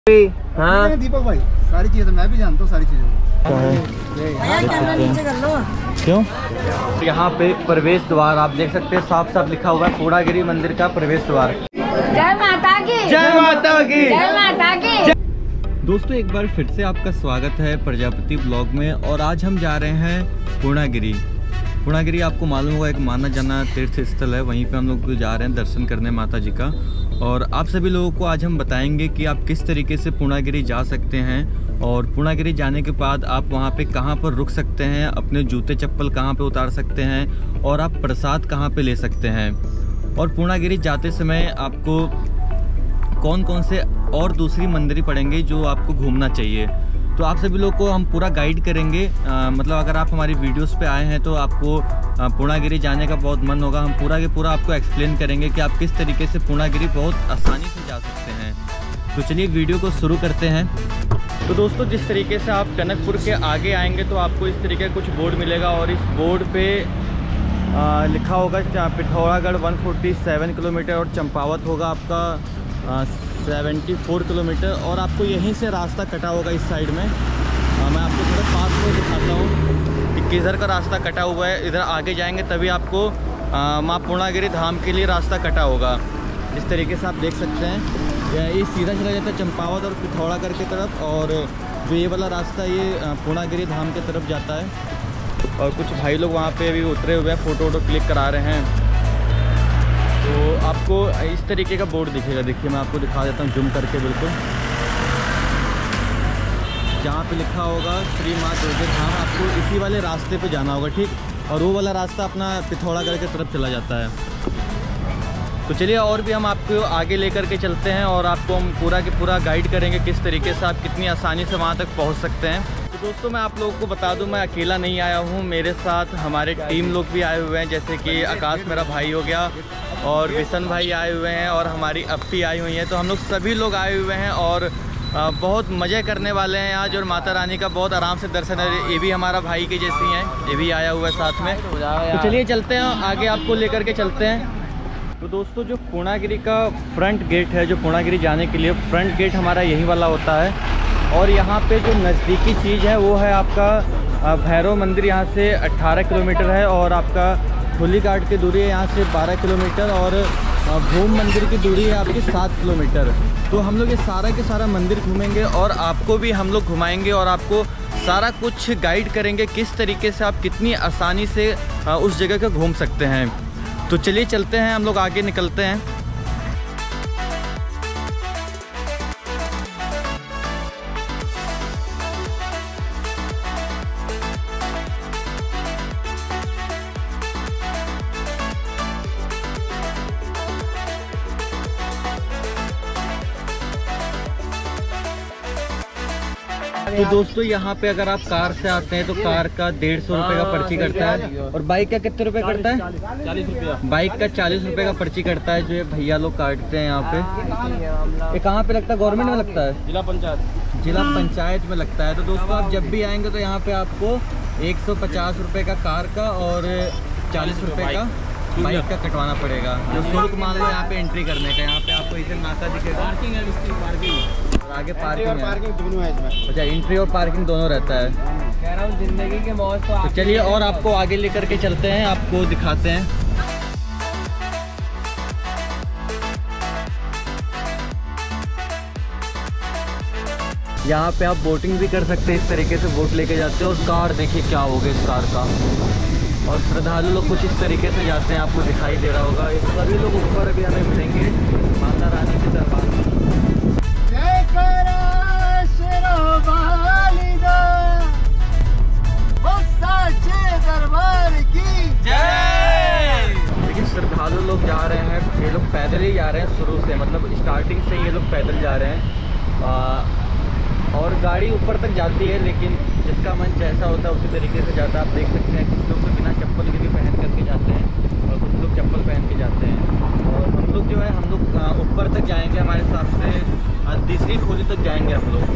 हाँ दीपक भाई, सारी चीजें मैं भी जानता हूँ, सारी चीजें। क्यों? यहाँ पे प्रवेश द्वार आप देख सकते हैं, साफ साफ लिखा हुआ है पूर्णागिरि मंदिर का प्रवेश द्वार। जय माता की, जय माता की, जय माता की। दोस्तों एक बार फिर से आपका स्वागत है प्रजापति ब्लॉग में। और आज हम जा रहे हैं पूर्णागिरि। पूर्णागिरि आपको मालूम होगा एक माना जाना तीर्थ स्थल है, वहीं पे हम लोग जा रहे हैं दर्शन करने माता जी का। और आप सभी लोगों को आज हम बताएंगे कि आप किस तरीके से पूर्णागिरि जा सकते हैं, और पूर्णागिरि जाने के बाद आप वहाँ पे कहाँ पर रुक सकते हैं, अपने जूते चप्पल कहाँ पे उतार सकते हैं, और आप प्रसाद कहाँ पे ले सकते हैं। और पूर्णागिरि जाते समय आपको कौन कौन से और दूसरी मंदिर पड़ेंगे जो आपको घूमना चाहिए। तो आप सभी लोग को हम पूरा गाइड करेंगे। मतलब अगर आप हमारी वीडियोस पे आए हैं तो आपको पूर्णागिरि जाने का बहुत मन होगा। हम पूरा के पूरा आपको एक्सप्लेन करेंगे कि आप किस तरीके से पूर्णागिरि बहुत आसानी से जा सकते हैं। तो चलिए वीडियो को शुरू करते हैं। तो दोस्तों जिस तरीके से आप टनकपुर के आगे आएंगे तो आपको इस तरीके का कुछ बोर्ड मिलेगा, और इस बोर्ड पे लिखा होगा पिथौरागढ़ 147 किलोमीटर और चंपावत होगा आपका 74 किलोमीटर। और आपको यहीं से रास्ता कटा होगा इस साइड में। मैं आपको थोड़ा पास में दिखाता हूँ कि किधर का रास्ता कटा हुआ है। इधर आगे जाएंगे तभी आपको माँ पूर्णागिरि धाम के लिए रास्ता कटा होगा। इस तरीके से आप देख सकते हैं ये सीधा चला जाता है चंपावत और पिथौरागढ़ की तरफ, और जो ये वाला रास्ता ये पूर्णागिरि धाम की तरफ जाता है। और कुछ भाई लोग वहाँ पे अभी उतरे हुए हैं, फ़ोटो वोटो क्लिक करा रहे हैं। तो आपको इस तरीके का बोर्ड दिखेगा। देखिए मैं आपको दिखा देता हूँ जूम करके, बिल्कुल जहाँ पे लिखा होगा श्री माँ दुर्गे धाम, आपको इसी वाले रास्ते पे जाना होगा, ठीक। और वो वाला रास्ता अपना पिथौरागढ़ की तरफ चला जाता है। तो चलिए और भी हम आपको आगे लेकर के चलते हैं, और आपको हम पूरा के पूरा गाइड करेंगे किस तरीके से आप कितनी आसानी से वहाँ तक पहुँच सकते हैं। तो दोस्तों मैं आप लोगों को बता दूं, मैं अकेला नहीं आया हूं, मेरे साथ हमारे टीम लोग भी आए हुए हैं, जैसे कि आकाश मेरा भाई हो गया, और विशन भाई आए हुए हैं, और हमारी अप्पी आई हुई हैं। तो हम लोग सभी लोग आए हुए हैं और बहुत मज़े करने वाले हैं आज, और माता रानी का बहुत आराम से दर्शन है। ये भी हमारा भाई के जैसी हैं, ये भी आया हुआ है साथ में। तो चलिए चलते हैं, आगे आपको लेकर के चलते हैं। तो दोस्तों जो पूर्णागिरि का फ्रंट गेट है, जो पूर्णागिरि जाने के लिए फ्रंट गेट हमारा यही वाला होता है। और यहाँ पे जो नज़दीकी चीज़ है वो है आपका भैरव मंदिर, यहाँ से 18 किलोमीटर है, और आपका धुली घाट की दूरी है यहाँ से 12 किलोमीटर, और भूम मंदिर की दूरी है आपकी 7 किलोमीटर। तो हम लोग ये सारा के सारा मंदिर घूमेंगे, और आपको भी हम लोग घुमाएंगे, और आपको सारा कुछ गाइड करेंगे किस तरीके से आप कितनी आसानी से उस जगह का घूम सकते हैं। तो चलिए चलते हैं, हम लोग आगे निकलते हैं। तो दोस्तों यहाँ पे अगर आप कार से आते हैं तो कार का 150 रुपये का पर्ची कटता है, और बाइक का कितने रुपए कटता है? 40 रुपया। बाइक का 40 रुपये का पर्ची कटता है, जो ये भैया लोग काटते हैं यहाँ पे। ये कहाँ पे लगता है? गवर्नमेंट में लगता है? जिला पंचायत में लगता है। तो दोस्तों आप जब भी आएंगे तो यहाँ पे आपको 150 रुपये का कार का और 40 रुपये का बाइक का कटवाना पड़ेगा। जो शुल्क मान लो यहाँ पे एंट्री करने का। यहाँ पे आपको इसे नाका दिखेगा, पार्किंग है, पार्किंग और आगे पार्किंग दोनों है इसमें। अच्छा, एंट्री और पार्किंग दोनों रहता है। कह रहा हूँ जिंदगी के मौज। तो चलिए और आपको आगे लेकर के चलते हैं, आपको दिखाते हैं। यहाँ पे आप बोटिंग भी कर सकते हैं, इस तरीके से बोट लेके जाते हैं। और कार देखिए क्या हो गया इस कार का। और श्रद्धालु लोग कुछ इस तरीके से जाते हैं, आपको दिखाई दे रहा होगा। सभी लोग ऊपर अभी हमें मिलेंगे माता रानी के दरबार में। देखिए श्रद्धालु लोग जा रहे हैं, ये लोग पैदल ही जा रहे हैं शुरू से, मतलब स्टार्टिंग से ये लोग पैदल जा रहे हैं। और गाड़ी ऊपर तक जाती है, लेकिन जिसका मन जैसा होता है उसी तरीके से जाता है। आप देख सकते हैं कुछ लोग तो बिना चप्पल के भी पहन करके जाते हैं, और कुछ लोग चप्पल पहन के जाते हैं। और हम लोग जो है हम लोग ऊपर तक जाएंगे, हमारे हिसाब से तीसरी खोली तक जाएंगे हम लोग।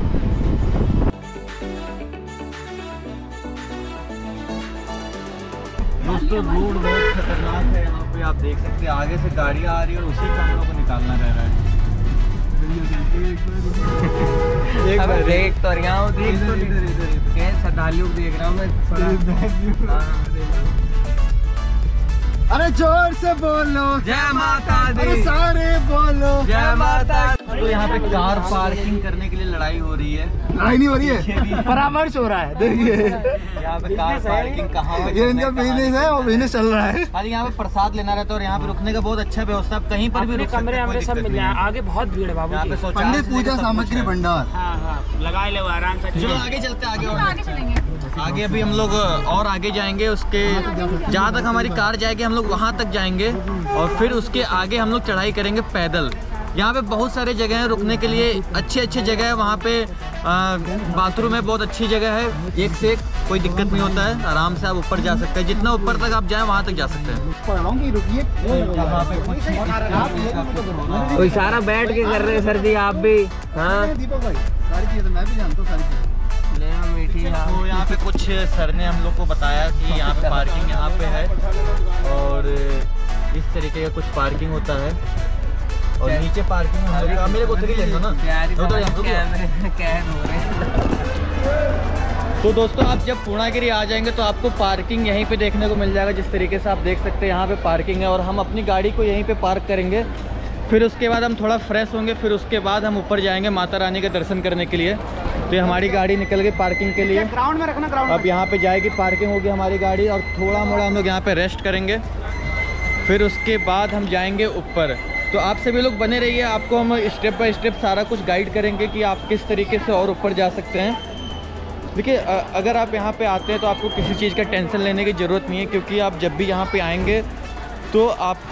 दोस्तों रोड बहुत खतरनाक है यहाँ पे, आप देख सकते हैं आगे से गाड़ियाँ आ रही है और उसी का हम लोग को निकालना रह रहा है। एक बार देख तो रहा हूँ, श्रद्धालु देख रहा हूँ मैं। अरे जोर से बोलो जय माता अरे दी, सारे बोलो जय माता। तो यहाँ पे कार पार्किंग करने के लिए लड़ाई हो रही है, लड़ाई नहीं हो रही है, परामर्श हो रहा है। देखिए यहाँ पे कार पार्किंग कहाँ है, ये इनका बिजनेस है, वो बिजनेस चल रहा है। खाली यहाँ पे प्रसाद लेना रहता है और यहाँ पे रुकने का बहुत अच्छा व्यवस्था है, कहीं पर भी रुक सकते हैं, कोई दिक्कत नहीं है। आगे बहुत भीड़ है बाबू यहाँ पे शौचालय पंडित से पूजा लेकर सब कुछ सामग्री है। भंडार। लगा ले आराम से। चलो आगे चलते हैं, आगे और आगे अभी हम लोग और आगे जाएंगे, उसके जहाँ तक हमारी कार जाएगी हम लोग वहाँ तक जाएंगे और फिर उसके आगे हम लोग चढ़ाई करेंगे पैदल। यहाँ पे बहुत सारे जगह हैं रुकने के लिए, अच्छे जगह है। वहाँ पे बाथरूम है, बहुत अच्छी जगह है, एक से एक, कोई दिक्कत नहीं होता है, आराम से आप ऊपर जा सकते हैं, जितना ऊपर तक आप जाएं वहाँ तक जा सकते हैं। यहाँ पे कुछ कोई सारा बैठ के कर रहे हैं सर जी, आप भी। हाँ दीपक भाई सारी चीजें मैं भी जानता हूँ, सारी चीजें। मीठी। तो यहाँ पे कुछ सर ने हम लोग को बताया कि यहाँ पे पार्किंग यहाँ पे है और इस तरीके का कुछ पार्किंग होता है और नीचे पार्किंग मेरे को उतरी लेना ना। तो दोस्तों आप जब पूर्णागिरी आ जाएंगे तो आपको पार्किंग यहीं पे देखने को मिल जाएगा, जिस तरीके से आप देख सकते हैं यहाँ पे पार्किंग है और हम अपनी गाड़ी को यहीं पे पार्क करेंगे। फिर उसके बाद हम थोड़ा फ्रेश होंगे, फिर उसके बाद हम ऊपर जाएंगे माता रानी के दर्शन करने के लिए। तो ये हमारी गाड़ी निकल गई पार्किंग के लिए, ग्राउंड में रखना, ग्राउंड अब यहाँ पे जाएगी, पार्किंग होगी हमारी गाड़ी और थोड़ा मोड़ा हम लोग यहाँ पे रेस्ट करेंगे, फिर उसके बाद हम जाएंगे ऊपर। तो आप सभी लोग बने रहिए, आपको हम स्टेप बाय स्टेप सारा कुछ गाइड करेंगे कि आप किस तरीके से और ऊपर जा सकते हैं। देखिए अगर आप यहाँ पे आते हैं तो आपको किसी चीज़ का टेंशन लेने की ज़रूरत नहीं है, क्योंकि आप जब भी यहाँ पे आएंगे तो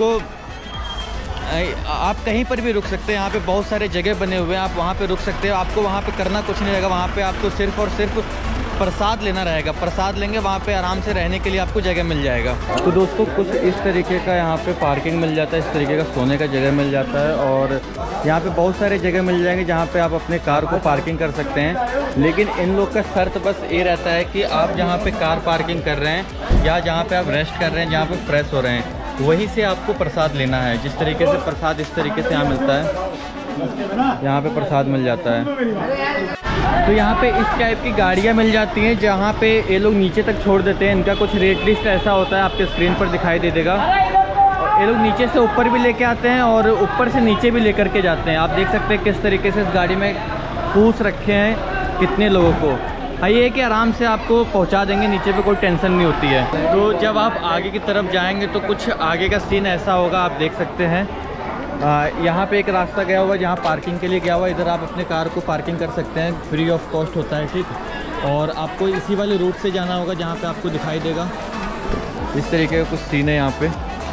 आप कहीं पर भी रुक सकते हैं। यहाँ पे बहुत सारे जगह बने हुए हैं, आप वहाँ पे रुक सकते हैं, आपको वहाँ पे करना कुछ नहीं रहेगा। वहाँ पे आपको सिर्फ़ और सिर्फ प्रसाद लेना रहेगा, प्रसाद लेंगे, वहाँ पे आराम से रहने के लिए आपको जगह मिल जाएगा। तो दोस्तों कुछ इस तरीके का यहाँ पे पार्किंग मिल जाता है, इस तरीके का सोने का जगह मिल जाता है और यहाँ पे बहुत सारे जगह मिल जाएंगे जहाँ पे आप अपने कार को पार्किंग कर सकते हैं। लेकिन इन लोग का शर्त बस ये रहता है कि आप जहाँ पे कार पार्किंग कर रहे हैं या जहाँ पे आप रेस्ट कर रहे हैं, जहाँ पे फ्रेश हो रहे हैं, वहीं से आपको प्रसाद लेना है। जिस तरीके से प्रसाद इस तरीके से यहाँ मिलता है, यहाँ पे प्रसाद मिल जाता है। तो यहाँ पे इस टाइप की गाड़ियाँ मिल जाती हैं जहाँ पे ये लोग नीचे तक छोड़ देते हैं। इनका कुछ रेट लिस्ट ऐसा होता है, आपके स्क्रीन पर दिखाई दे देगा। और ये लोग नीचे से ऊपर भी लेके आते हैं और ऊपर से नीचे भी लेकर के जाते हैं। आप देख सकते हैं किस तरीके से इस गाड़ी में पूछ रखे हैं कितने लोगों को। ये है कि आराम से आपको पहुंचा देंगे नीचे पे, कोई टेंशन नहीं होती है। तो जब आप आगे की तरफ जाएंगे तो कुछ आगे का सीन ऐसा होगा, आप देख सकते हैं। यहाँ पे एक रास्ता गया हुआ है जहाँ पार्किंग के लिए गया हुआ है, इधर आप अपने कार को पार्किंग कर सकते हैं, फ्री ऑफ कॉस्ट होता है, ठीक। और आपको इसी वाले रूट से जाना होगा जहाँ पे आपको दिखाई देगा। इस तरीके का कुछ सीन है यहाँ पे।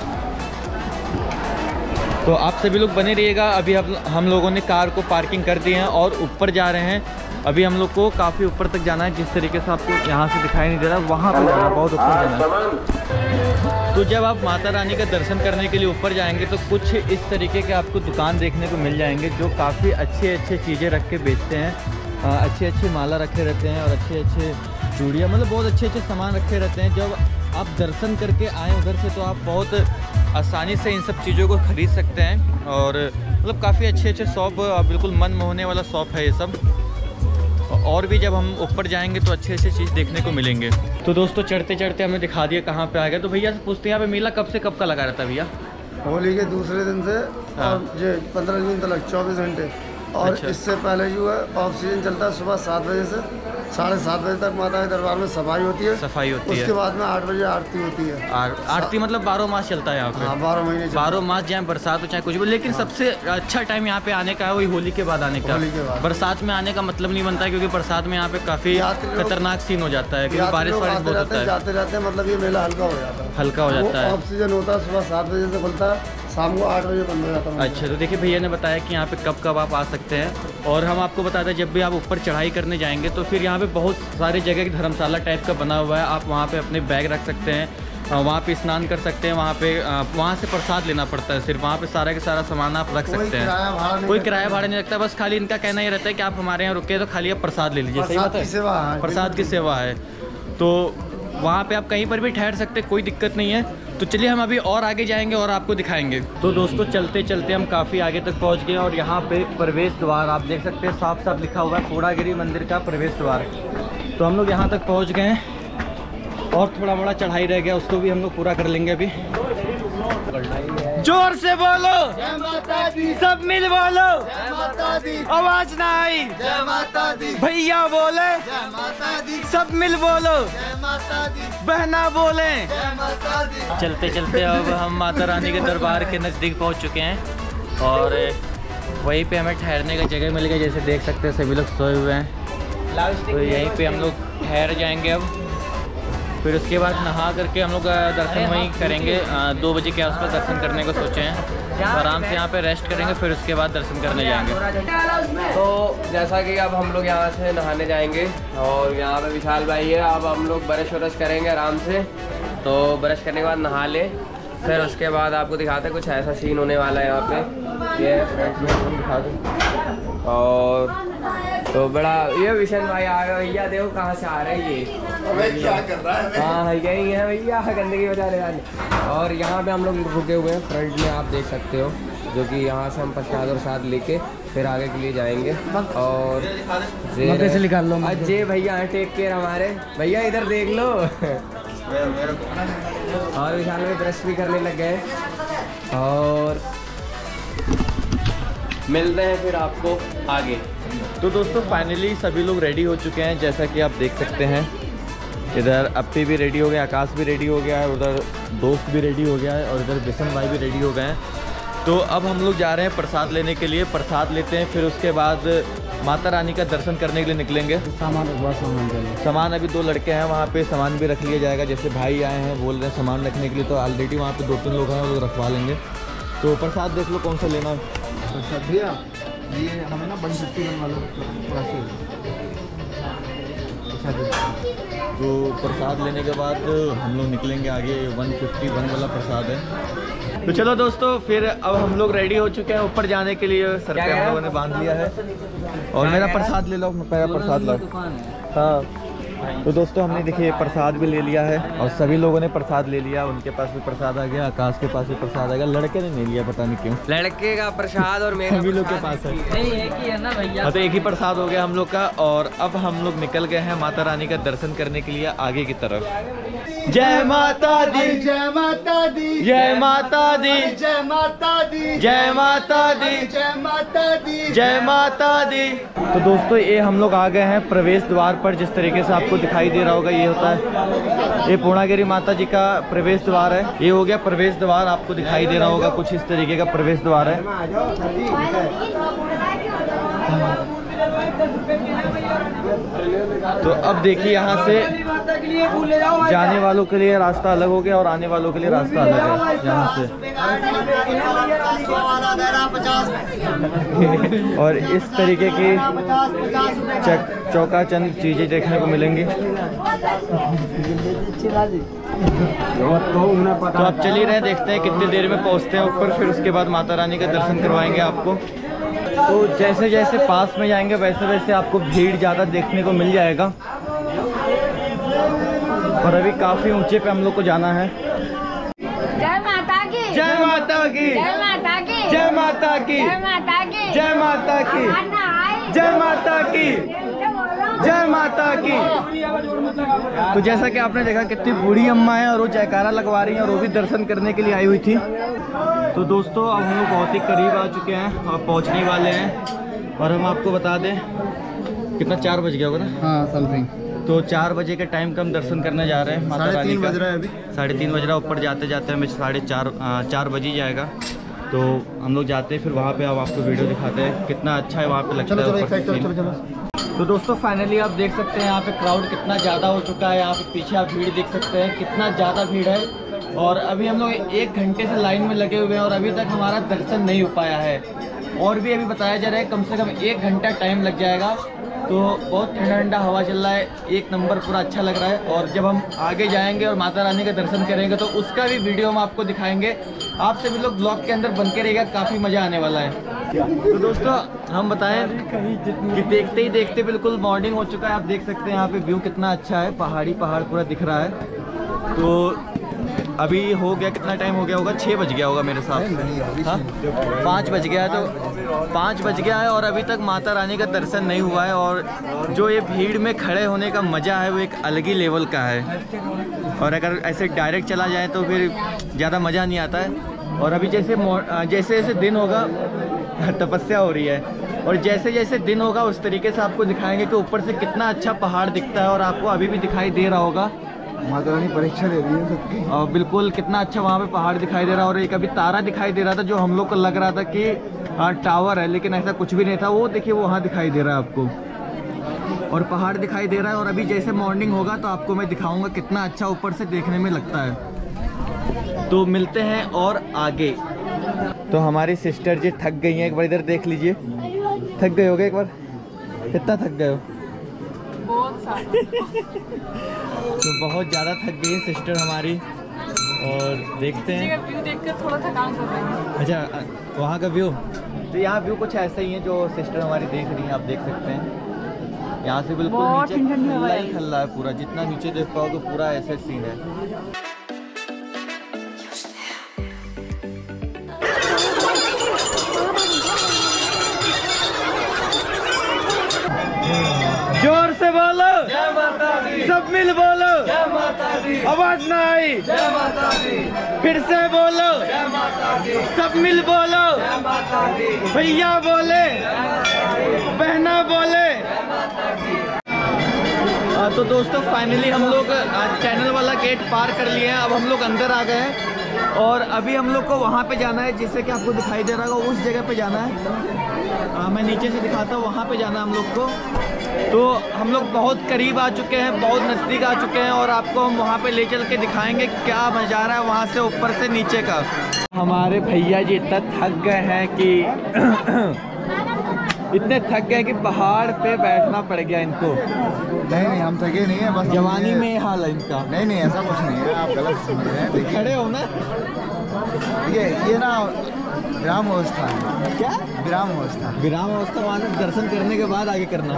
तो आप सभी लोग बने रहिएगा। अभी हम लोगों ने कार को पार्किंग कर दी है और ऊपर जा रहे हैं। अभी हम लोग को काफ़ी ऊपर तक जाना है, जिस तरीके से आपको यहाँ से दिखाई नहीं दे रहा, वहाँ पर जाना, बहुत ऊपर जाना है। तो जब आप माता रानी का दर्शन करने के लिए ऊपर जाएंगे तो कुछ इस तरीके के आपको दुकान देखने को मिल जाएंगे जो काफ़ी अच्छे चीज़ें रख के बेचते हैं। अच्छे माला रखे रहते हैं और अच्छे चूड़ियाँ, मतलब बहुत अच्छे सामान रखे रहते हैं। जब आप दर्शन करके आएँ उधर से तो आप बहुत आसानी से इन सब चीज़ों को ख़रीद सकते हैं। और मतलब काफ़ी अच्छे शॉप, बिल्कुल मन मोहने वाला शॉप है ये सब। और भी जब हम ऊपर जाएंगे तो अच्छे चीज़ देखने को मिलेंगे। तो दोस्तों चढ़ते चढ़ते हमें दिखा दिया कहाँ पे आ गए। तो भैया से पूछते हैं यहाँ पे मेला कब से कब का लगा रहता है भैया? होली के दूसरे दिन से हाँ। और ये 15 जून तक 24 घंटे। और अच्छा। इससे पहले जो है ऑफ सीजन चलता है, सुबह 7 बजे से 7:30 बजे तक माता के दरबार में सफाई होती है। सफाई होती है, उसके बाद में 8 बजे आरती होती है। आरती मतलब 12 मास चलता है यहाँ पे। हाँ, 12 महीने चलता है। 12 मास, चाहे बरसात हो चाहे कुछ भी। लेकिन सबसे अच्छा टाइम यहाँ पे आने का है वही होली के बाद आने का। होली के बाद। बरसात में आने का मतलब नहीं बनता है, क्योंकि बरसात में यहाँ पे काफ़ी खतरनाक सीन हो जाता है, क्योंकि बारिश बहुत होता है। जाते रहते हैं, मतलब ये मेला हल्का हो जाता है। हल्का हो जाता है। ऑफ सीजन होता है, सुबह 7 बजे से खुलता है, शाम को 8 बजे बंद हो जाता है। अच्छा, तो देखिए भैया ने बताया कि यहाँ पे कब आप आ सकते हैं। और हम आपको बताते हैं जब भी आप ऊपर चढ़ाई करने जाएंगे तो फिर यहाँ पे बहुत सारी जगह की धर्मशाला टाइप का बना हुआ है। आप वहाँ पे अपने बैग रख सकते हैं, वहाँ पे स्नान कर सकते हैं। वहाँ से प्रसाद लेना पड़ता है सिर्फ, वहाँ पे सारा के सारा सामान आप रख सकते हैं। कोई किराया भाड़ा नहीं लगता, बस खाली इनका कहना ही रहता है कि आप हमारे यहाँ रुके तो खाली आप प्रसाद ले लीजिए। सही बात है, प्रसाद की सेवा है। तो वहाँ पे आप कहीं पर भी ठहर सकते हैं, कोई दिक्कत नहीं है। तो चलिए हम अभी और आगे जाएंगे और आपको दिखाएंगे। तो दोस्तों चलते चलते हम काफ़ी आगे तक पहुंच गए और यहाँ पे प्रवेश द्वार आप देख सकते हैं, साफ साफ लिखा हुआ है पूर्णागिरि मंदिर का प्रवेश द्वार। तो हम लोग यहाँ तक पहुँच गए हैं और थोड़ा बड़ा चढ़ाई रह गया, उसको भी हम लोग पूरा कर लेंगे अभी। जोर से बोलो जय माता दी, सब मिल बोलो जय माता दी, आवाज ना आई, जय माता दी, भैया बोले जय माता दी, सब मिल बोलो, जय माता दी, बहना बोले। जय माता दी। चलते चलते अब हम माता रानी के दरबार के नज़दीक पहुंच चुके हैं और वहीं पे हमें ठहरने का जगह मिल गया। जैसे देख सकते हैं सभी लोग सोए हुए हैं, तो यहीं पे हम लोग ठहर जाएंगे अब। फिर उसके बाद नहा करके हम लोग दर्शन वहीं करेंगे। 2 बजे के आसपास दर्शन करने को सोचे हैं, तो आराम से यहाँ पे रेस्ट करेंगे, फिर उसके बाद दर्शन करने जाएंगे। तो जैसा कि अब हम लोग यहाँ से नहाने जाएंगे और यहाँ पे विशाल भाई है। अब हम लोग ब्रश व्रश करेंगे आराम से, तो ब्रश करने के बाद नहा ले, फिर उसके बाद आपको दिखाते हैं कुछ ऐसा सीन होने वाला है यहाँ पे। ये फ्रंट में हम दिखा दें। और तो बड़ा ये विशाल भाई आ गए भैया, देखो कहाँ से आ रहे हैं ये, क्या कर रहा है? हाँ यही है भैया, गंदगी बचा रहे वाले। और यहाँ पे हम लोग रुके हुए हैं, फ्रंट में आप देख सकते हो, जो कि यहाँ से हम प्रसाद और साथ लेके फिर आगे के लिए जाएंगे। और कैसे निकाल लो अजय भैया टेक केयर हमारे भैया, इधर देख लो। और विशाल में ब्रश भी करने लग गए और मिलते हैं फिर आपको आगे। तो दोस्तों फाइनली सभी लोग रेडी हो चुके हैं, जैसा कि आप देख सकते हैं। इधर अप्पी भी रेडी हो गया, आकाश भी रेडी हो गया है, उधर दोस्त भी रेडी हो गया है और इधर बिशन भाई भी रेडी हो गए हैं। तो अब हम लोग जा रहे हैं प्रसाद लेने के लिए, प्रसाद लेते हैं, फिर उसके बाद माता रानी का दर्शन करने के लिए निकलेंगे। सामान अभी 2 लड़के हैं, वहाँ पे सामान भी रख लिया जाएगा। जैसे भाई आए हैं बोल रहे हैं सामान रखने के लिए, तो ऑलरेडी वहाँ पे 2-3 लोग हैं, वो लोग रखवा लेंगे। तो प्रसाद देख लो कौन सा लेना है। भैया ये हमें ना 150 वाला तो प्रसाद लेने के बाद हम लोग निकलेंगे आगे। 151 वाला प्रसाद है। तो चलो दोस्तों फिर अब हम लोग रेडी हो चुके हैं ऊपर जाने के लिए। सर पे हम लोगों ने बांध लिया है और मेरा प्रसाद ले लो, मेरा प्रसाद लो। हाँ तो दोस्तों हमने देखिए प्रसाद भी ले लिया है और सभी लोगों ने प्रसाद ले लिया। उनके पास भी प्रसाद आ गया, आकाश के पास भी प्रसाद आ गया, लड़के ने नहीं लिया पता नहीं क्यों। लड़के का प्रसाद और मेरा सभी लोग के पास है, नहीं एक ही है ना भैया। तो एक ही प्रसाद हो गया हम लोग का। और अब हम लोग निकल गए हैं माता रानी का दर्शन करने के लिए आगे की तरफ। जय माता दी, जय माता दी, जय माता दी, जय माता दी, जय माता दी, जय माता दी, जय माता दी। तो दोस्तों ये हम लोग आ गए हैं प्रवेश द्वार पर। जिस तरीके से आपको दिखाई दे रहा होगा ये होता है, ये पूर्णागिरि माता जी का प्रवेश द्वार है। ये हो गया प्रवेश द्वार, आपको दिखाई दे रहा होगा कुछ इस तरीके का प्रवेश द्वार है। तो अब देखिए यहाँ से जाने वालों के लिए रास्ता अलग हो गया और आने वालों के लिए रास्ता अलग है यहाँ से। और इस तरीके की चौकाचंद चीजें देखने को मिलेंगी। तो आप चल ही रहे, देखते हैं कितनी देर में पहुँचते हैं ऊपर, फिर उसके बाद माता रानी का दर्शन करवाएंगे आपको। तो जैसे जैसे पास में जाएंगे वैसे वैसे आपको भीड़ ज़्यादा देखने को मिल जाएगा। और अभी काफ़ी ऊंचे पे हम लोग को जाना है। जय माता की, जय माता की, जय माता की, जय माता की, जय माता की, जय माता की, जय माता की, जय माता की। तो जैसा कि आपने देखा कितनी बूढ़ी अम्मा है और वो जयकारा लगवा रही हैं और वो भी दर्शन करने के लिए आई हुई थी। तो दोस्तों अब हम लोग बहुत ही करीब आ चुके हैं और पहुंचने वाले हैं। और हम आपको बता दें कितना 4 बज गया होगा ना। हाँ समथिंग। तो 4 बजे के टाइम का हम दर्शन करने जा रहे हैं माता रानी का। 3:30 बज रहा है अभी। 3:30 बज रहा है। ऊपर जाते जाते हमें 4:30 बज ही जाएगा। तो हम लोग जाते हैं, फिर वहाँ पे अब आपको वीडियो दिखाते हैं कितना अच्छा है वहाँ पे लगता है ऊपर से सीन। तो दोस्तों फाइनली आप देख सकते हैं यहाँ पे क्राउड कितना ज़्यादा हो चुका है। यहाँ पे पीछे आप भीड़ देख सकते हैं कितना ज़्यादा भीड़ है। और अभी हम लोग 1 घंटे से लाइन में लगे हुए हैं और अभी तक हमारा दर्शन नहीं हो पाया है। और भी अभी बताया जा रहा है कम से कम 1 घंटा टाइम लग जाएगा। तो बहुत ठंडा ठंडा हवा चल रहा है, एक नंबर पूरा अच्छा लग रहा है। और जब हम आगे जाएंगे और माता रानी का दर्शन करेंगे तो उसका भी वीडियो हम आपको दिखाएंगे। आप सभी लोग ब्लॉग के अंदर बन के रहेगा, काफ़ी मज़ा आने वाला है। तो दोस्तों हम बताएं कि देखते ही देखते बिल्कुल मॉर्निंग हो चुका है। आप देख सकते हैं यहाँ पे व्यू कितना अच्छा है, पहाड़ पूरा दिख रहा है। तो अभी हो गया, कितना टाइम हो गया होगा? 6 बज गया होगा मेरे हिसाब से। हाँ 5 बज गया है, तो 5 बज गया है और अभी तक माता रानी का दर्शन नहीं हुआ है। और जो ये भीड़ में खड़े होने का मज़ा है वो एक अलग ही लेवल का है। और अगर ऐसे डायरेक्ट चला जाए तो फिर ज़्यादा मज़ा नहीं आता है। और अभी जैसे जैसे दिन होगा, तपस्या हो रही है, और जैसे जैसे दिन होगा उस तरीके से आपको दिखाएंगे कि ऊपर से कितना अच्छा पहाड़ दिखता है। और आपको अभी भी दिखाई दे रहा होगा माता रानी परीक्षा ले रही है सबकी। और बिल्कुल कितना अच्छा वहाँ पे पहाड़ दिखाई दे रहा है। और एक अभी तारा दिखाई दे रहा था जो हम लोग को लग रहा था कि टावर है, लेकिन ऐसा कुछ भी नहीं था। वो देखिए वहाँ दिखाई दे रहा है आपको, और पहाड़ दिखाई दे रहा है। और अभी जैसे मॉर्निंग होगा तो आपको मैं दिखाऊंगा कितना अच्छा ऊपर से देखने में लगता है। तो मिलते हैं और आगे। तो हमारी सिस्टर जी थक गई हैं, एक बार इधर देख लीजिए। थक गए होगे एक बार? कितना थक गए हो? तो बहुत ज़्यादा थक गई है सिस्टर हमारी। और देखते हैं व्यू देखकर थोड़ा थकान हो रहा है। अच्छा वहाँ का व्यू, तो यहाँ व्यू कुछ ऐसा ही है जो सिस्टर हमारी देख रही हैं, आप देख सकते हैं। यहाँ से बिल्कुल नीचे खल्ला ही खल्ला है पूरा, जितना नीचे देख पाओगे पूरा ऐसे सीन है। जोर से बोलो जय माता दी, सब मिल बोलो जय माता दी, आवाज ना आई जय माता दी, फिर से बोलो जय माता दी, सब मिल बोलो जय माता दी, भैया बोले बहना बोले जय माता दी। तो दोस्तों फाइनली हम लोग चैनल वाला गेट पार कर लिए हैं। अब हम लोग अंदर आ गए हैं और अभी हम लोग को वहाँ पे जाना है, जिससे कि आपको दिखाई दे रहा होगा उस जगह पे जाना है। मैं नीचे से दिखाता हूँ, वहाँ पे जाना है हम लोग को। तो हम लोग बहुत करीब आ चुके हैं, बहुत नज़दीक आ चुके हैं, और आपको हम वहाँ पे ले चल के दिखाएंगे क्या नज़ारा है वहाँ से ऊपर से नीचे का। हमारे भैया जी इतना थक गए हैं कि इतने थक गए कि पहाड़ पे बैठना पड़ गया इनको। नहीं हम थके नहीं है, बस जवानी में ये हाल है इनका। नहीं ऐसा कुछ नहीं है, आप गलत समझ रहे हैं। देखिए खड़े हो ना, ये ना विराम अवस्था है। क्या विराम अवस्था? विराम अवस्था माने दर्शन करने के बाद आगे करना।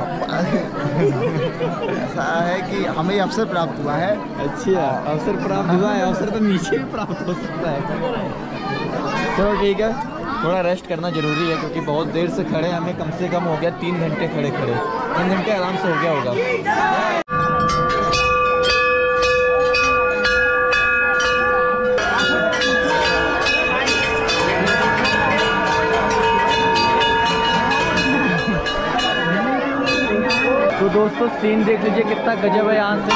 ऐसा है कि हमें अवसर प्राप्त हुआ है। अच्छा अवसर प्राप्त हुआ है, अवसर तो नीचे भी प्राप्त हो सकता है। चलो ठीक है, थोड़ा रेस्ट करना ज़रूरी है क्योंकि बहुत देर से खड़े, हमें कम से कम हो गया 3 घंटे खड़े 3 घंटे आराम से हो गया होगा। तो दोस्तों सीन देख लीजिए कितना गजब है यहाँ से,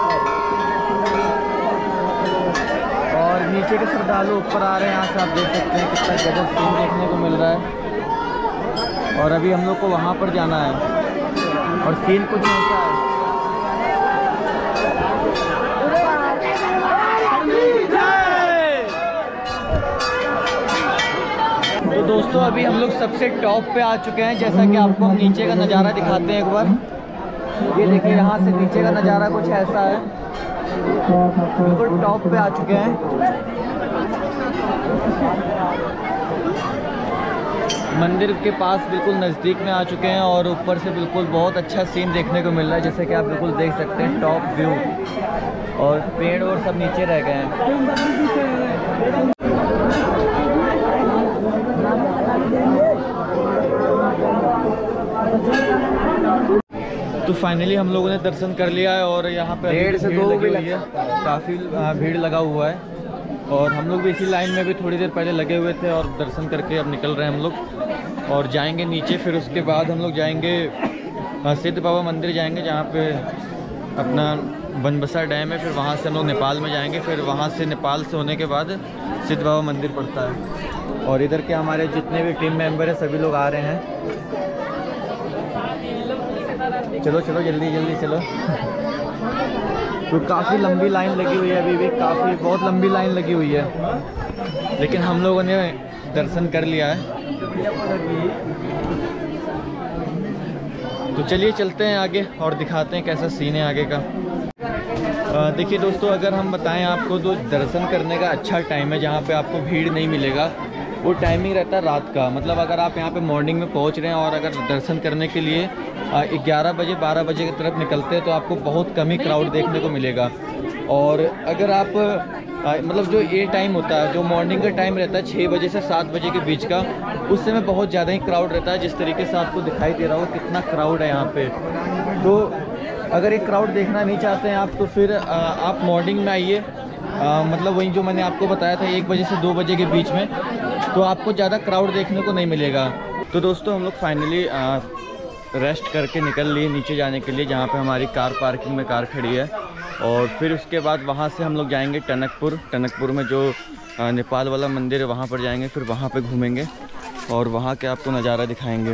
और नीचे के श्रद्धालु ऊपर आ रहे हैं। यहाँ से आप देख सकते हैं कितना गजब सीन देखने को मिल रहा है। और अभी हम लोग को वहाँ पर जाना है और सीन कुछ ऐसा है। तो दोस्तों अभी हम लोग सबसे टॉप पे आ चुके हैं। जैसा कि आपको हम नीचे का नज़ारा दिखाते हैं एक बार। ये देखिए यहाँ से नीचे का नज़ारा कुछ ऐसा है, बिल्कुल टॉप पे आ चुके हैं। मंदिर के पास बिल्कुल नज़दीक में आ चुके हैं और ऊपर से बिल्कुल बहुत अच्छा सीन देखने को मिल रहा है, जैसे कि आप बिल्कुल देख सकते हैं टॉप व्यू, और पेड़ और सब नीचे रह गए हैं। तो फाइनली हम लोगों ने दर्शन कर लिया है और यहाँ पे 1.5 से 2 भी लगी हुई है, काफ़ी भीड़ लगा हुआ है। और हम लोग भी इसी लाइन में भी थोड़ी देर पहले लगे हुए थे और दर्शन करके अब निकल रहे हैं हम लोग और जाएंगे नीचे। फिर उसके बाद हम लोग जाएंगे सिद्ध बाबा मंदिर जाएंगे, जहाँ पे अपना बनबसा डैम है। फिर वहाँ से हम लोग नेपाल में जाएंगे, फिर वहाँ से नेपाल से होने के बाद सिद्ध बाबा मंदिर पड़ता है। और इधर के हमारे जितने भी टीम मेंबर हैं सभी लोग आ रहे हैं। चलो चलो जल्दी जल्दी चलो। तो काफ़ी लंबी लाइन लगी हुई है, अभी भी काफ़ी बहुत लंबी लाइन लगी हुई है, लेकिन हम लोगों ने दर्शन कर लिया है। तो चलिए चलते हैं आगे और दिखाते हैं कैसा सीन है आगे का। देखिए दोस्तों, अगर हम बताएं आपको तो दर्शन करने का अच्छा टाइम है जहाँ पे आपको भीड़ नहीं मिलेगा, वो टाइमिंग रहता है रात का। मतलब अगर आप यहाँ पे मॉर्निंग में पहुँच रहे हैं और अगर दर्शन करने के लिए 11 बजे 12 बजे की तरफ निकलते हैं तो आपको बहुत कम ही क्राउड देखने को मिलेगा। और अगर आप मतलब जो ये टाइम होता है, जो मॉर्निंग का टाइम रहता है 6 बजे से 7 बजे के बीच का, उस समय बहुत ज़्यादा ही क्राउड रहता है। जिस तरीके से आपको दिखाई दे रहा हो कितना क्राउड है यहाँ पे। तो अगर एक क्राउड देखना नहीं चाहते हैं आप, तो फिर आप मॉर्निंग में आइए, मतलब वही जो मैंने आपको बताया था 1 बजे से 2 बजे के बीच में, तो आपको ज़्यादा क्राउड देखने को नहीं मिलेगा। तो दोस्तों हम लोग फाइनली रेस्ट करके निकल लिए नीचे जाने के लिए, जहाँ पे हमारी कार पार्किंग में कार खड़ी है। और फिर उसके बाद वहाँ से हम लोग जाएंगे टनकपुर में जो नेपाल वाला मंदिर है वहाँ पर जाएंगे, फिर वहाँ पे घूमेंगे और वहाँ के आपको नज़ारा दिखाएंगे।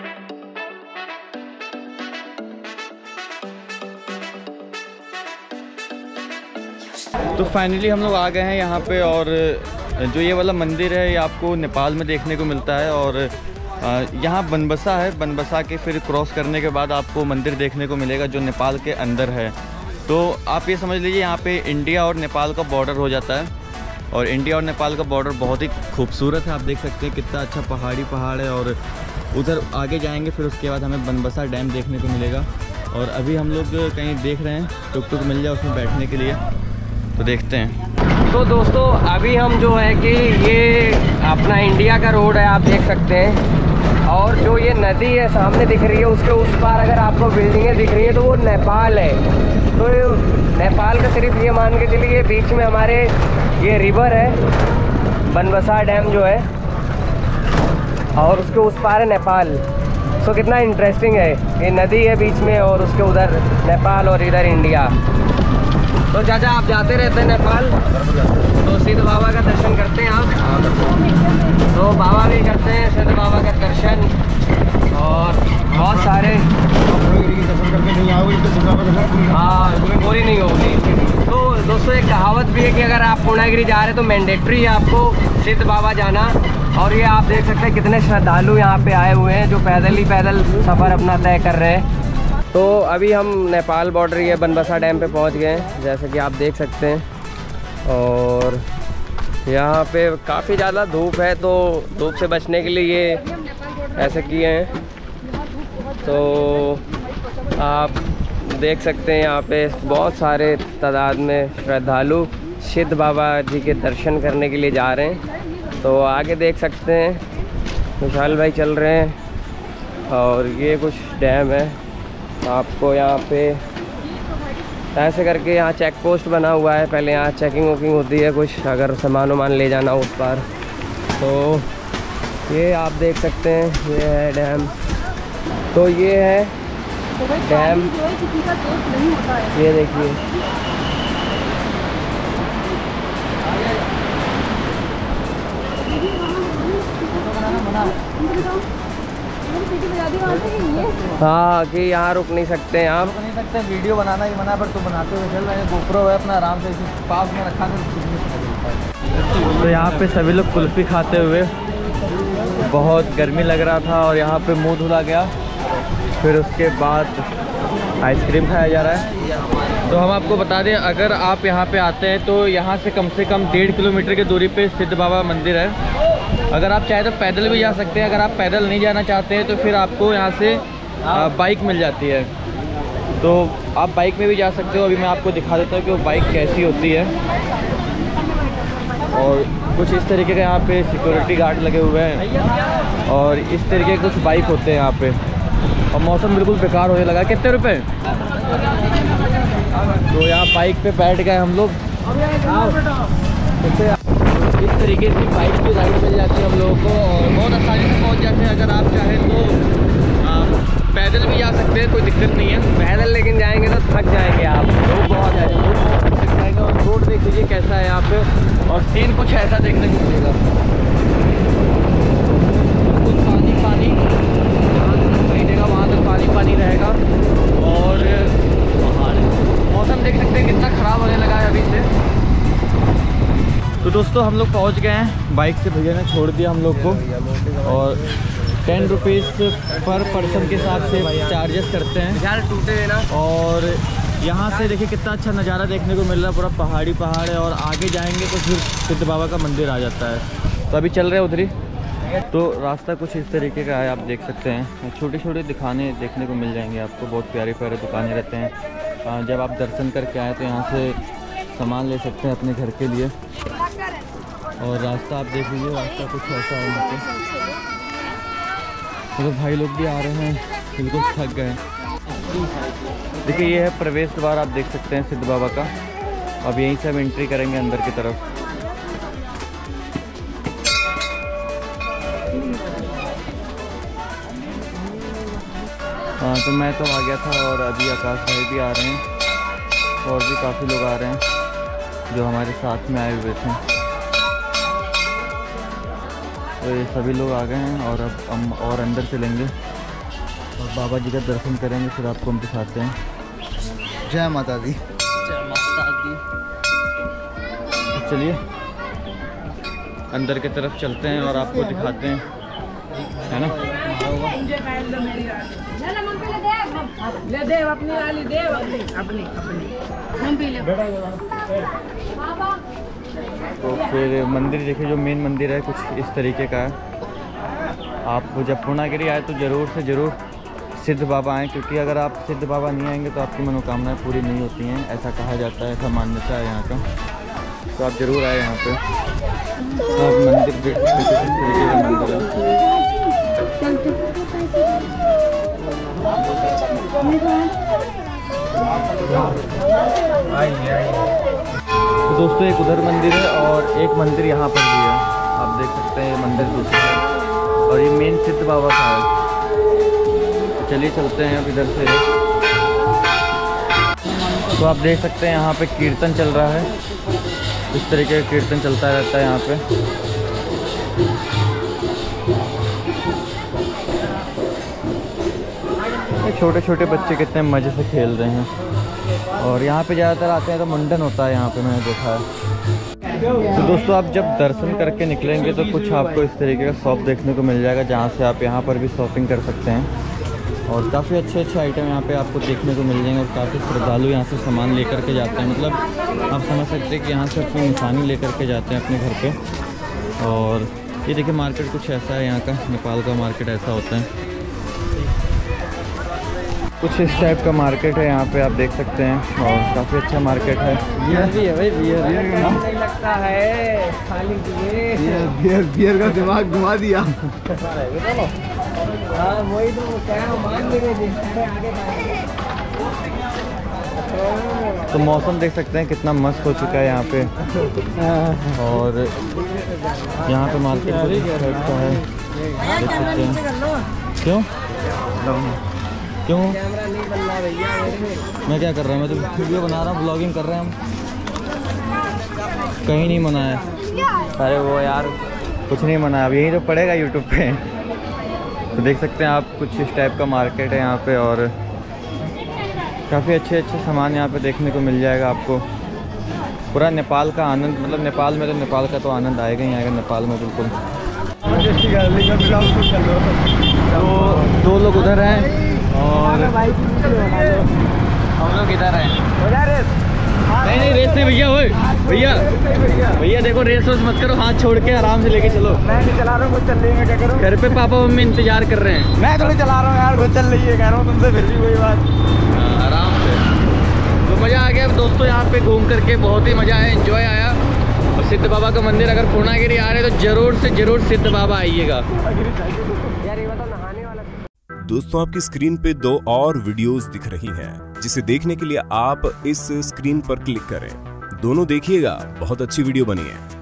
तो फाइनली हम लोग आ गए हैं यहाँ पे, और जो ये वाला मंदिर है ये आपको नेपाल में देखने को मिलता है। और यहाँ बनबसा है, बनबसा के फिर क्रॉस करने के बाद आपको मंदिर देखने को मिलेगा जो नेपाल के अंदर है। तो आप ये समझ लीजिए यहाँ पे इंडिया और नेपाल का बॉर्डर हो जाता है, और इंडिया और नेपाल का बॉर्डर बहुत ही खूबसूरत है। आप देख सकते हैं कितना अच्छा पहाड़ है, और उधर आगे जाएंगे फिर उसके बाद हमें बनबसा डैम देखने को मिलेगा। और अभी हम लोग कहीं देख रहे हैं टुक मिल जाए उसमें बैठने के लिए, तो देखते हैं। तो दोस्तों अभी हम जो है कि ये अपना इंडिया का रोड है, आप देख सकते हैं, और जो ये नदी है सामने दिख रही है उसके उस पार अगर आपको बिल्डिंगें दिख रही हैं तो वो नेपाल है। तो नेपाल का सिर्फ ये मान के चलिए बीच में हमारे ये रिवर है बनबसा डैम जो है, और उसके उस पार है नेपाल। तो कितना इंटरेस्टिंग है, ये नदी है बीच में और उसके उधर नेपाल और इधर इंडिया। तो चाचा आप जाते रहते हैं नेपाल, तो सिद्ध बाबा का दर्शन करते हैं आप? तो बाबा भी करते हैं सिद्ध बाबा का दर्शन, और बहुत सारे हाँ पूरी नहीं होगी। तो दोस्तों एक कहावत भी है कि अगर आप पूर्णागिरी जा रहे हैं तो मैंडेटरी है आपको सिद्ध बाबा जाना। और ये आप देख सकते हैं कितने श्रद्धालु यहाँ पे आए हुए हैं जो पैदल सफ़र अपना तय कर रहे हैं। तो अभी हम नेपाल बॉर्डर ये बनबसा डैम पे पहुँच गए हैं, जैसे कि आप देख सकते हैं। और यहाँ पे काफ़ी ज़्यादा धूप है, तो धूप से बचने के लिए ये ऐसे किए हैं। तो आप देख सकते हैं यहाँ पे बहुत सारे तादाद में श्रद्धालु सिद्ध बाबा जी के दर्शन करने के लिए जा रहे हैं। तो आगे देख सकते हैं विशाल भाई चल रहे हैं, और ये कुछ डैम है। आपको यहाँ पे ऐसे करके यहाँ चेक पोस्ट बना हुआ है, पहले यहाँ चेकिंग वोकिंग होती है कुछ अगर सामान वामान ले जाना उस पार। तो ये आप देख सकते हैं ये है डैम। तो ये है डैम, ये देखिए हाँ कि यहाँ रुक नहीं सकते हैं आप, रुक नहीं सकते, वीडियो बनाना ही मना, पर तो बनाते हुए चल रहे हैं। गोप्रो है अपना आराम से इसी पास में रखा कर। तो यहाँ पे सभी लोग कुल्फ़ी खाते हुए, बहुत गर्मी लग रहा था और यहाँ पे मुंह धुला गया, फिर उसके बाद आइसक्रीम खाया जा रहा है। तो हम आपको बता दें अगर आप यहाँ पे आते हैं तो यहाँ से कम 1.5 किलोमीटर की दूरी पे सिद्ध बाबा मंदिर है। अगर आप चाहे तो पैदल भी जा सकते हैं, अगर आप पैदल नहीं जाना चाहते हैं तो फिर आपको यहाँ से बाइक मिल जाती है, तो आप बाइक में भी जा सकते हो। अभी मैं आपको दिखा देता हूँ कि वो बाइक कैसी होती है। और कुछ इस तरीके के यहाँ पे सिक्योरिटी गार्ड लगे हुए हैं, और इस तरीके के कुछ बाइक होते हैं यहाँ पे। और मौसम बिल्कुल बेकार होने लगा। कितने रुपए? तो यहाँ बाइक पे बैठ गए हम लोग। इस तरीके की बाइक की राइड मिल जाती है हम लोगों को, और बहुत आसानी से पहुँच जाते हैं। अगर आप चाहें तो पैदल भी जा सकते हैं, कोई दिक्कत नहीं है। पैदल लेकिन जाएंगे तो थक जाएंगे आप, लोग बहुत जाएंगे। और रोड देख लीजिए कैसा है यहाँ पे, और सीन कुछ ऐसा देखने को मिलेगा। कुछ पानी कहीं जगह वहाँ तक पानी रहेगा, और मौसम देख सकते हैं कितना ख़राब होने लगा है अभी से। तो दोस्तों हम लोग पहुँच गए हैं, बाइक से भैया ने छोड़ दिया हम लोग को, और 10 रुपीज़ पर पर्सन के हिसाब से चार्जेस करते हैं यार, टूटे ना। और यहाँ से देखिए कितना अच्छा नज़ारा देखने को मिल रहा है, पूरा पहाड़ है। और आगे जाएंगे तो फिर सिद्ध बाबा का मंदिर आ जाता है। तो अभी चल रहे हैं उधर ही। तो रास्ता कुछ इस तरीके का है, आप देख सकते हैं। छोटे छोटे दुकानें देखने को मिल जाएंगे आपको, बहुत प्यारे प्यारे दुकानें रहते हैं। जब आप दर्शन करके आए तो यहाँ से सामान ले सकते हैं अपने घर के लिए। और रास्ता आप देख लीजिए, रास्ता कुछ ऐसा है यहाँ पे। तो भाई लोग भी आ रहे हैं, बिल्कुल थक गए। देखिए ये है प्रवेश द्वार, आप देख सकते हैं सिद्ध बाबा का। अब यहीं से हम एंट्री करेंगे अंदर की तरफ। हाँ, तो मैं तो आ गया था और अभी आकाश भाई भी आ रहे हैं और भी काफ़ी लोग आ रहे हैं जो हमारे साथ में आए हुए थे। तो ये सभी लोग आ गए हैं और अब हम और अंदर चलेंगे और बाबा जी का दर्शन करेंगे, फिर आपको हम दिखाते हैं। जय माता दी। जय माता दी। तो चलिए अंदर की तरफ चलते हैं और आपको दिखाते हैं, है ना। ले दे अपनी वाली, दे अपनी हम भी ले। तो फिर मंदिर देखिए, जो मेन मंदिर है कुछ इस तरीके का है। आप जब पूर्णागिरी आए तो ज़रूर से ज़रूर सिद्ध बाबा आएँ, क्योंकि अगर आप सिद्ध बाबा नहीं आएंगे तो आपकी मनोकामनाएं पूरी नहीं होती हैं, ऐसा कहा जाता है, ऐसा मान्यता है यहाँ का। तो आप ज़रूर आए यहाँ पे। तो आप मंदिर देख सकते हैं किस तरीके का मंदिर है। तो दोस्तों एक उधर मंदिर है और एक मंदिर यहाँ पर भी है, आप देख सकते हैं। ये मंदिर दूसरा है और ये मेन सिद्ध बाबा का है। तो चलिए चलते हैं अब इधर से। तो आप देख सकते हैं यहाँ पे कीर्तन चल रहा है, इस तरीके का कीर्तन चलता रहता है यहाँ पे। छोटे छोटे बच्चे कितने मज़े से खेल रहे हैं और यहाँ पे ज़्यादातर आते हैं तो मुंडन होता है यहाँ पे, मैंने देखा है। तो दोस्तों आप जब दर्शन करके निकलेंगे तो कुछ आपको इस तरीके का शॉप देखने को मिल जाएगा, जहाँ से आप यहाँ पर भी शॉपिंग कर सकते हैं और काफ़ी अच्छे अच्छे आइटम यहाँ पे आपको देखने को मिल जाएंगे। और काफ़ी श्रद्धालु यहाँ से सामान लेकर के जाते हैं, मतलब आप समझ सकते हैं कि यहाँ से अपनी निशानी लेकर के जाते हैं अपने घर पे। और ये देखिए मार्केट कुछ ऐसा है यहाँ का, नेपाल का मार्केट ऐसा होता है, कुछ इस टाइप का मार्केट है यहाँ पे, आप देख सकते हैं। और काफ़ी अच्छा मार्केट है। बियर भी है भाई, बियर नहीं लगता है खाली बियर का दिमाग घुमा दिया। हाँ वही तो क्या मान लेंगे। तो मौसम देख सकते हैं कितना मस्त हो चुका है यहाँ पे। और यहाँ पे मार्केट का है, देख सकते हैं। क्यों क्यों कैमरा नहीं बन रहा भैया। मैं क्या कर रहा हूँ, मैं तो वीडियो बना रहा हूँ, ब्लॉगिंग कर रहे हैं हम। कहीं नहीं मना है। अरे वो यार कुछ नहीं मना, अब यहीं तो पड़ेगा यूट्यूब पे। तो देख सकते हैं आप कुछ इस टाइप का मार्केट है यहाँ पे और काफ़ी अच्छे अच्छे सामान यहाँ पे देखने को मिल जाएगा आपको। पूरा नेपाल का आनंद, मतलब नेपाल में तो नेपाल का तो आनंद आएगा ही आएगा नेपाल में बिल्कुल। तो 2 लोग उधर हैं और हम लोग इधर हैं। नहीं रेस नहीं भैया, ओए भैया देखो, रेस वेस मत करो, हाथ छोड़ के आराम से लेके चलो। मैं नहीं चला रहा हूँ, खुद चल रही है, क्या करूँ। घर पे पापा मम्मी इंतजार कर रहे हैं। मैं थोड़ी चला रहा हूँ यार, खुद चल रही है, कह रहा हूँ तुमसे, फिर भी वही बात। आराम से। तो मज़ा आ गया दोस्तों, यहाँ पे घूम करके बहुत ही मज़ा आया, एंजॉय आया। और सिद्ध बाबा का मंदिर, अगर पूर्णागिरी आ रहे हैं तो ज़रूर से ज़रूर सिद्ध बाबा आइएगा। यार ये बताओ नहाने वाला। दोस्तों आपकी स्क्रीन पे 2 और वीडियोस दिख रही हैं, जिसे देखने के लिए आप इस स्क्रीन पर क्लिक करें। दोनों देखिएगा, बहुत अच्छी वीडियो बनी है।